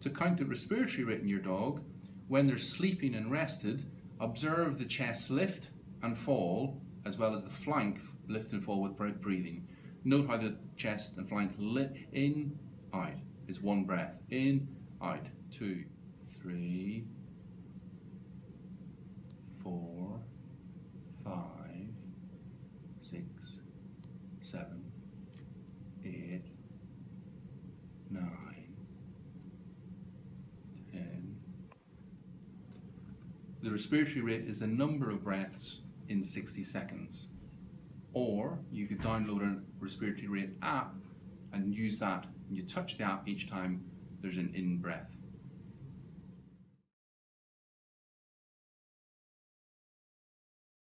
To count the respiratory rate in your dog, when they're sleeping and rested, observe the chest lift and fall, as well as the flank lift and fall with breathing. Note how the chest and flank in, out is one breath. In, out. 2, 3, 4, 5, 6, 7, 8, 9, 10. The respiratory rate is the number of breaths in 60 seconds. Or you could download a respiratory rate app and use that. You touch the app each time there's an in breath.